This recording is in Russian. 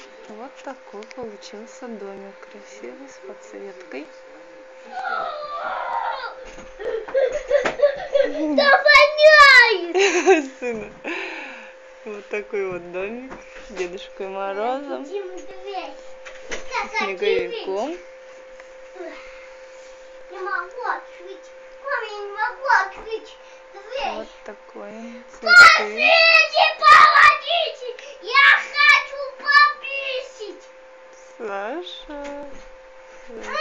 Вот такой получился домик, красивый, с подсветкой. Да воняет! Сына. Вот такой вот домик с Дедушкой Морозом, снеговиком. Не могу открыть. Мама, я не могу открыть дверь. Вот такой цветы. Помогите, помогите! Я хочу пописать! Саша.